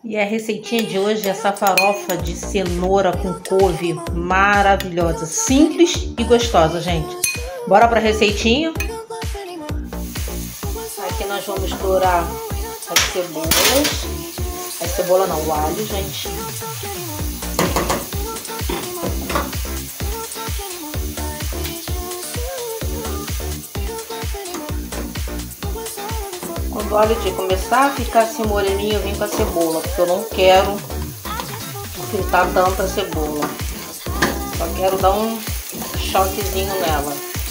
E a receitinha de hoje é essa farofa de cenoura com couve maravilhosa, simples e gostosa, gente. Bora pra receitinha? Aqui nós vamos dourar as cebolas. A cebola não, o alho, gente. Quando o alho começar a ficar assim moreninho, eu venho com a cebola, porque eu não quero fritar tanto a cebola. Só quero dar um choquezinho nela.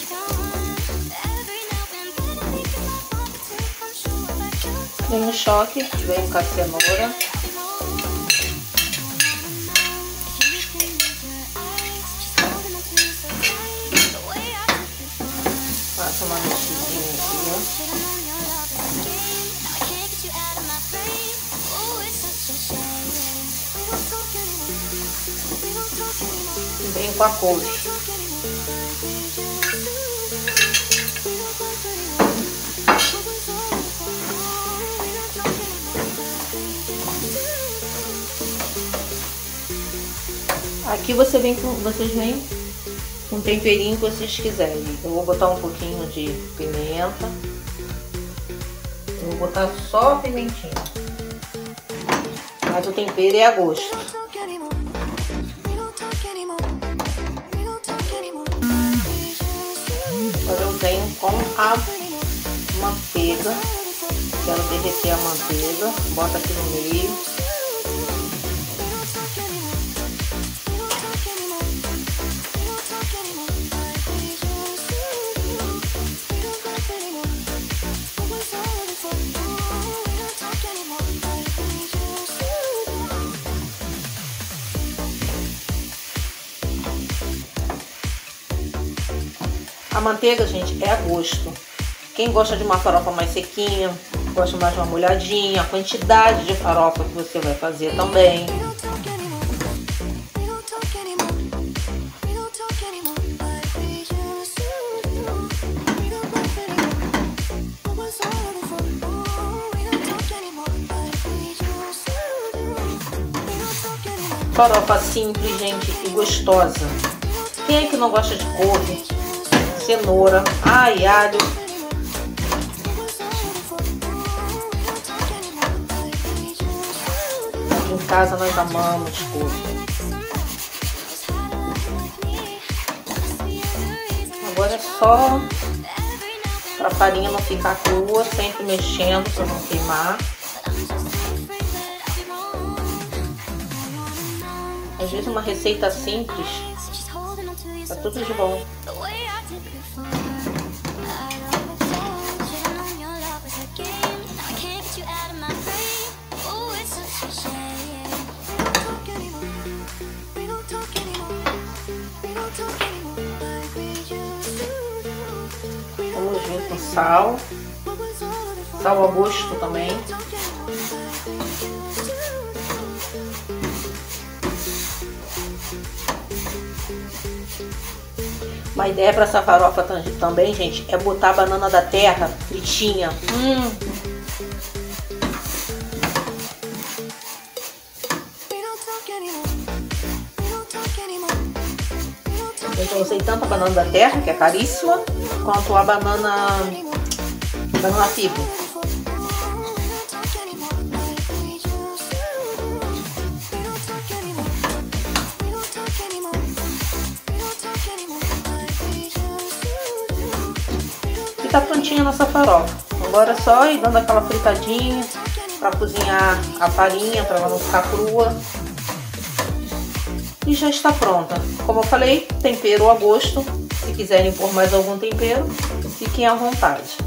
Vem no choque, vem com a cenoura. Passa uma mexidinha aqui, ó. E vem com a couve. Aqui vocês vêm com o temperinho que vocês quiserem. Eu vou botar um pouquinho de pimenta. Eu vou botar só a pimentinha. Mas o tempero é a gosto. Agora eu venho com a manteiga. Quero derreter a manteiga. Bota aqui no meio. A manteiga, gente, é a gosto. Quem gosta de uma farofa mais sequinha, gosta mais de uma molhadinha, a quantidade de farofa que você vai fazer também. Farofa simples, gente, e gostosa. Quem é que não gosta de couve, cenoura, alho? Aqui em casa nós amamos couve. Agora é só para a farinha não ficar crua, sempre mexendo para não queimar. Às vezes uma receita simples tá tudo de bom. Vamos vir com sal a gosto também. Uma ideia para essa farofa também, gente, é botar a banana da terra fritinha. Eu usei tanto a banana da terra, que é caríssima, quanto a banana figo. E tá prontinha a nossa farofa. Agora é só ir dando aquela fritadinha para cozinhar a farinha, para ela não ficar crua. E já está pronta. Como eu falei, tempero a gosto. Se quiserem pôr mais algum tempero, fiquem à vontade.